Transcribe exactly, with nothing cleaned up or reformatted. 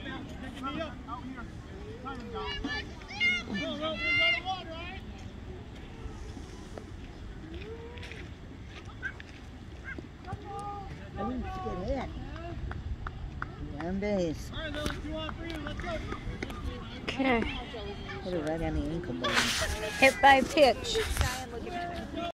Good hit. Young days. Okay. Hit it right on the ankle bone. Hit by pitch.